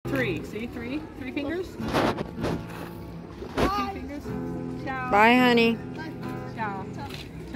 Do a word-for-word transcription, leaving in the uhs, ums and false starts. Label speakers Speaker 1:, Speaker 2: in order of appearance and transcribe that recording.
Speaker 1: Three. See? Three? Three fingers? Three fingers? Ciao.
Speaker 2: Bye, honey.